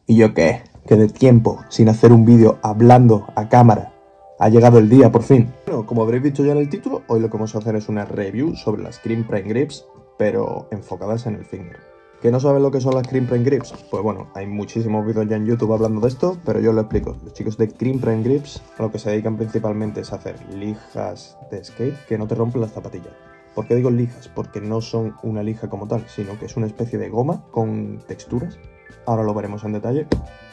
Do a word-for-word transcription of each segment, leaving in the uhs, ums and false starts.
¿Y yo qué? Que de tiempo sin hacer un vídeo hablando a cámara ha llegado el día por fin. Bueno, como habréis visto ya en el título, hoy lo que vamos a hacer es una review sobre las Cream Prime Grips, pero enfocadas en el finger. ¿Que no saben lo que son las Cream Prime Grips? Pues bueno, hay muchísimos vídeos ya en YouTube hablando de esto, pero yo os lo explico. Los chicos de Cream Prime Grips a lo que se dedican principalmente es a hacer lijas de skate que no te rompen las zapatillas. ¿Por qué digo lijas? Porque no son una lija como tal, sino que es una especie de goma con texturas. Ahora lo veremos en detalle.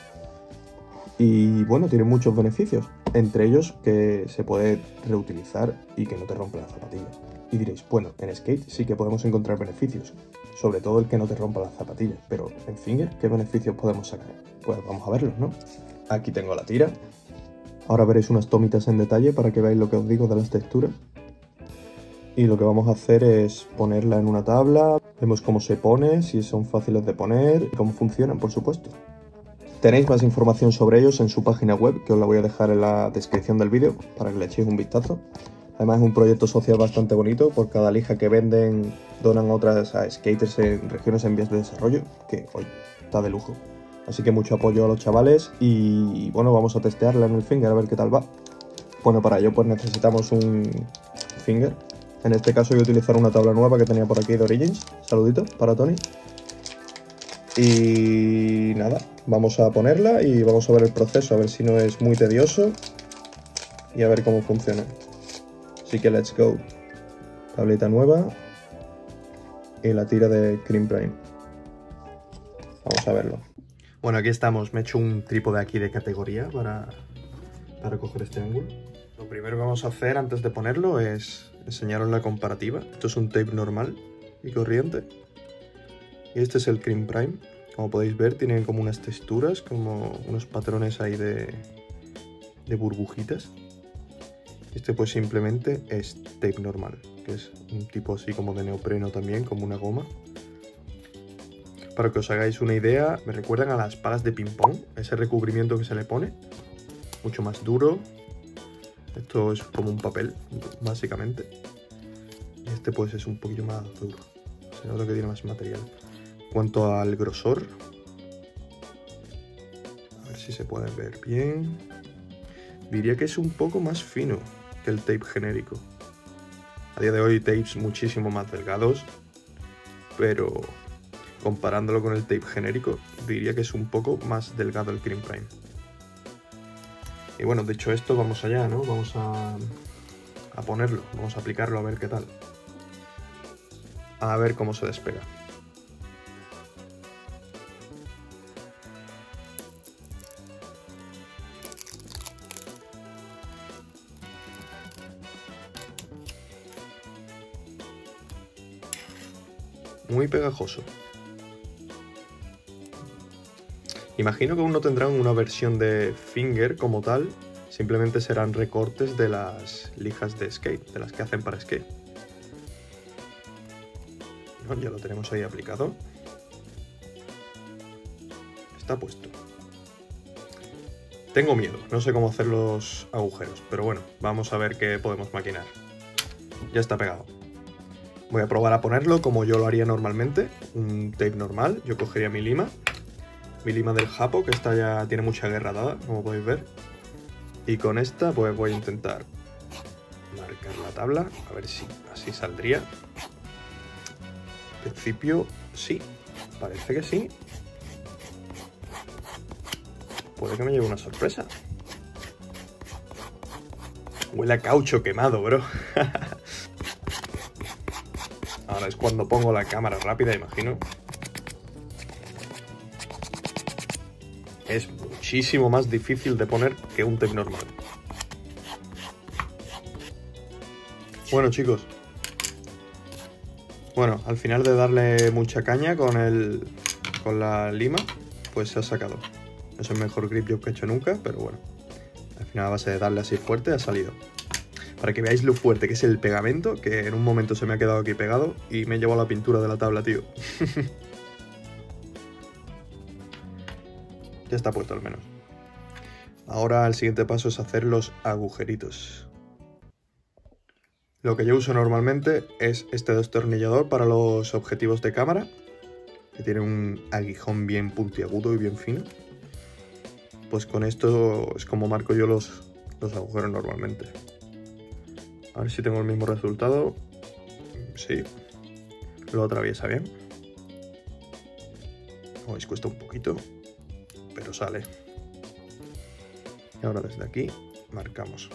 Y bueno, tiene muchos beneficios, entre ellos que se puede reutilizar y que no te rompe las zapatillas. Y diréis, bueno, en skate sí que podemos encontrar beneficios, sobre todo el que no te rompa las zapatillas, pero en finger, ¿qué beneficios podemos sacar? Pues vamos a verlos, ¿no? Aquí tengo la tira. Ahora veréis unas tomitas en detalle para que veáis lo que os digo de las texturas. Y lo que vamos a hacer es ponerla en una tabla, vemos cómo se pone, si son fáciles de poner y cómo funcionan, por supuesto. Tenéis más información sobre ellos en su página web, que os la voy a dejar en la descripción del vídeo para que le echéis un vistazo. Además es un proyecto social bastante bonito, por cada lija que venden donan otras a skaters en regiones en vías de desarrollo, que hoy está de lujo. Así que mucho apoyo a los chavales y bueno, vamos a testearla en el finger a ver qué tal va. Bueno, para ello pues necesitamos un finger. En este caso voy a utilizar una tabla nueva que tenía por aquí de Origins. Saludito para Tony. Y nada, vamos a ponerla y vamos a ver el proceso, a ver si no es muy tedioso y a ver cómo funciona. Así que let's go. Tablita nueva y la tira de Cream Prime. Vamos a verlo. Bueno, aquí estamos. Me he hecho un trípode aquí de categoría para, para coger este ángulo. Lo primero que vamos a hacer antes de ponerlo es enseñaros la comparativa. Esto es un tape normal y corriente. Y este es el Cream Prime. Como podéis ver, tiene como unas texturas, como unos patrones ahí de, de burbujitas. Este pues simplemente es tape normal, que es un tipo así como de neopreno también, como una goma. Para que os hagáis una idea, me recuerdan a las palas de ping pong, ese recubrimiento que se le pone. Mucho más duro. Esto es como un papel, básicamente. Y este pues es un poquillo más duro. Se nota que tiene más material. En cuanto al grosor, a ver si se puede ver bien, diría que es un poco más fino que el tape genérico. A día de hoy tapes muchísimo más delgados, pero comparándolo con el tape genérico, diría que es un poco más delgado el Cream Prime. Y bueno, dicho esto, vamos allá, ¿no? Vamos a, a ponerlo, vamos a aplicarlo a ver qué tal. A ver cómo se despega. Muy pegajoso. Imagino que aún no tendrán una versión de finger como tal, simplemente serán recortes de las lijas de skate, de las que hacen para skate. Bueno, ya lo tenemos ahí aplicado. Está puesto. Tengo miedo, no sé cómo hacer los agujeros, pero bueno, vamos a ver qué podemos maquinar. Ya está pegado. Voy a probar a ponerlo como yo lo haría normalmente, un tape normal. Yo cogería mi lima, mi lima del Japo, que esta ya tiene mucha guerra dada, como podéis ver. Y con esta pues voy a intentar marcar la tabla, a ver si así saldría. En principio sí, parece que sí. Puede que me lleve una sorpresa. Huele a caucho quemado, bro. Ahora es cuando pongo la cámara rápida, imagino. Es muchísimo más difícil de poner que un tape normal. Bueno, chicos. Bueno, al final de darle mucha caña con, el, con la lima, pues se ha sacado. No es el mejor grip job que he hecho nunca, pero bueno. Al final a base de darle así fuerte ha salido. Para que veáis lo fuerte que es el pegamento, que en un momento se me ha quedado aquí pegado y me he llevado la pintura de la tabla, tío. Ya está puesto al menos. Ahora el siguiente paso es hacer los agujeritos. Lo que yo uso normalmente es este destornillador para los objetivos de cámara, que tiene un aguijón bien puntiagudo y bien fino. pues con esto es como marco yo los, los agujeros normalmente. A ver si tengo el mismo resultado. Sí, lo atraviesa bien. Os cuesta un poquito, pero sale. Y ahora desde aquí marcamos.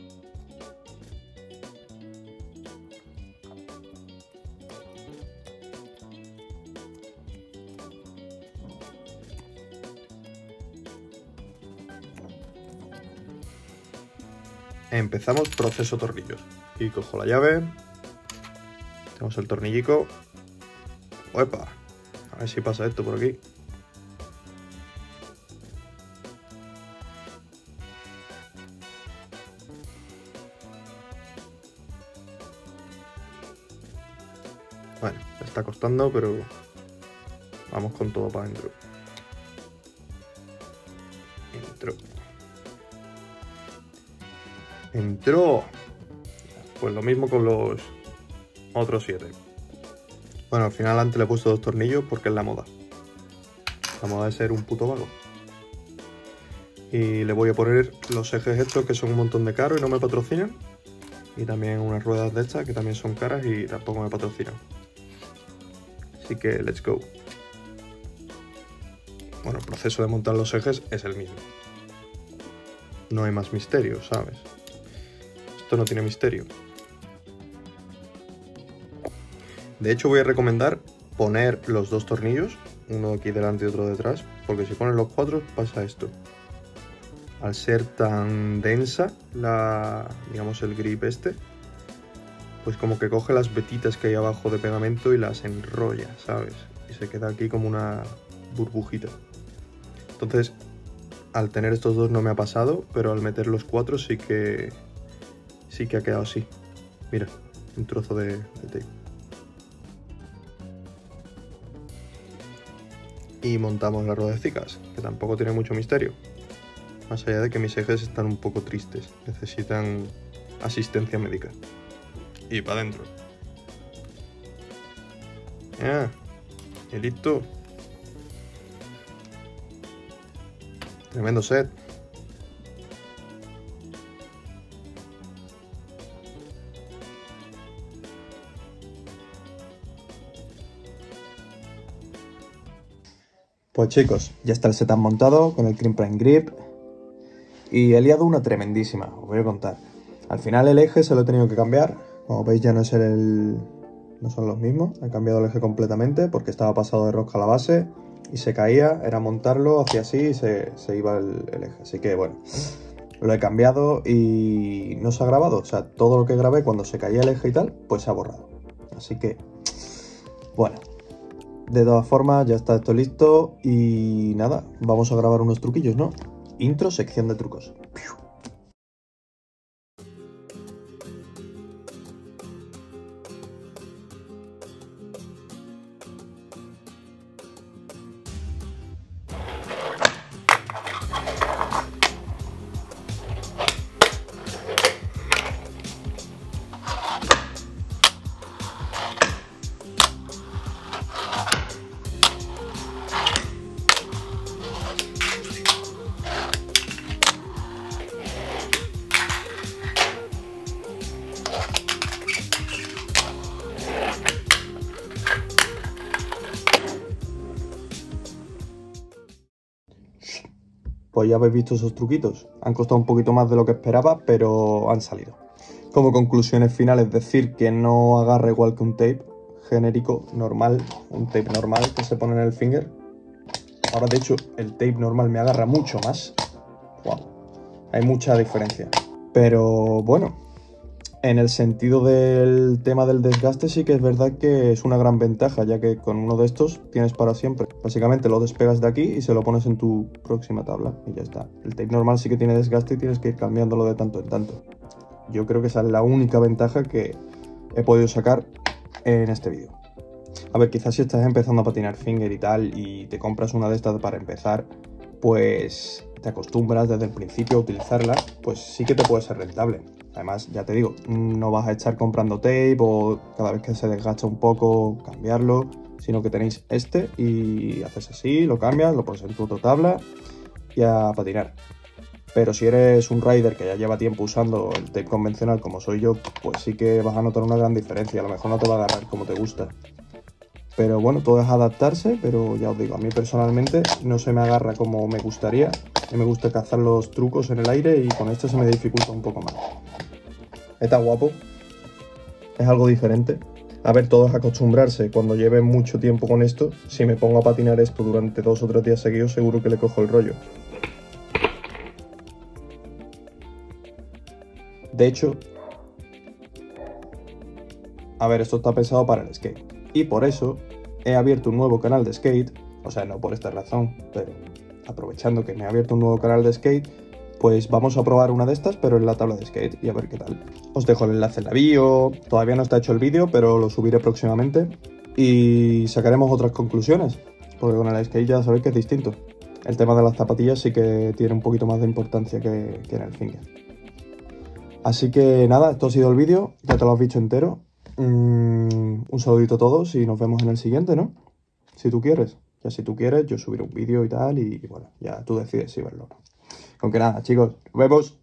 Empezamos proceso tornillos. Y cojo la llave. Tenemos el tornillico. ¡Uepa! A ver si pasa esto por aquí. Bueno, está costando, pero vamos con todo para adentro. Entró. Entró. Pues lo mismo con los otros siete. Bueno, al final antes le he puesto dos tornillos porque es la moda. La moda es ser un puto vago. Y le voy a poner los ejes estos que son un montón de caros y no me patrocinan. Y también unas ruedas de estas que también son caras y tampoco me patrocinan. Así que let's go. Bueno, el proceso de montar los ejes es el mismo. No hay más misterio, ¿sabes? Esto no tiene misterio. De hecho, voy a recomendar poner los dos tornillos, uno aquí delante y otro detrás, porque si pones los cuatro pasa esto. Al ser tan densa la, digamos, el grip este, pues como que coge las vetitas que hay abajo de pegamento y las enrolla, ¿sabes? Y se queda aquí como una burbujita. Entonces, al tener estos dos no me ha pasado, pero al meter los cuatro sí que sí que ha quedado así. Mira, un trozo de, de tape. Y montamos las ruedecicas, que tampoco tiene mucho misterio. Más allá de que mis ejes están un poco tristes, necesitan asistencia médica. Y para adentro. Ya, y listo. Tremendo set. Pues chicos, ya está el setup montado con el Crimp Prime Grip y he liado una tremendísima, os voy a contar. Al final el eje se lo he tenido que cambiar, como veis ya no es el, no son los mismos, he cambiado el eje completamente porque estaba pasado de rosca a la base y se caía, era montarlo, hacía así y se, se iba el, el eje, así que bueno, lo he cambiado y no se ha grabado, o sea, todo lo que grabé cuando se caía el eje y tal, pues se ha borrado, así que bueno. De todas formas, ya está esto listo y nada, vamos a grabar unos truquillos, ¿no? Intro, sección de trucos. Pues ya habéis visto esos truquitos. Han costado un poquito más de lo que esperaba, pero han salido. Como conclusiones finales, decir que no agarra igual que un tape genérico, normal, un tape normal que se pone en el finger. Ahora, de hecho, el tape normal me agarra mucho más. Wow, hay mucha diferencia. Pero bueno, en el sentido del tema del desgaste sí que es verdad que es una gran ventaja, ya que con uno de estos tienes para siempre. Básicamente lo despegas de aquí y se lo pones en tu próxima tabla y ya está. El tape normal sí que tiene desgaste y tienes que ir cambiándolo de tanto en tanto. Yo creo que esa es la única ventaja que he podido sacar en este vídeo. A ver, quizás si estás empezando a patinar finger y tal y te compras una de estas para empezar, pues te acostumbras desde el principio a utilizarla, pues sí que te puede ser rentable. Además, ya te digo, no vas a estar comprando tape o cada vez que se desgacha un poco cambiarlo, sino que tenéis este y haces así, lo cambias, lo pones en tu otra tabla y a patinar. Pero si eres un rider que ya lleva tiempo usando el tape convencional como soy yo, pues sí que vas a notar una gran diferencia. A lo mejor no te va a agarrar como te gusta. Pero bueno, todo es adaptarse, pero ya os digo, a mí personalmente no se me agarra como me gustaría. A mí me gusta cazar los trucos en el aire y con esto se me dificulta un poco más. Está guapo. Es algo diferente. A ver, todo es acostumbrarse. Cuando lleve mucho tiempo con esto, si me pongo a patinar esto durante dos o tres días seguidos, seguro que le cojo el rollo. De hecho, a ver, esto está pensado para el skate. Y por eso he abierto un nuevo canal de skate. O sea, no por esta razón, pero aprovechando que me he abierto un nuevo canal de skate, pues vamos a probar una de estas, pero en la tabla de skate y a ver qué tal. Os dejo el enlace en la bio. Todavía no está hecho el vídeo, pero lo subiré próximamente. Y sacaremos otras conclusiones, porque con el skate ya sabéis que es distinto. El tema de las zapatillas sí que tiene un poquito más de importancia que, que en el finger. Así que nada, esto ha sido el vídeo, ya te lo has visto entero. Mm, un saludito a todos y nos vemos en el siguiente, ¿no? Si tú quieres. Ya si tú quieres, yo subiré un vídeo y tal, y, y bueno, ya tú decides si verlo o no. Con que nada, chicos, nos vemos.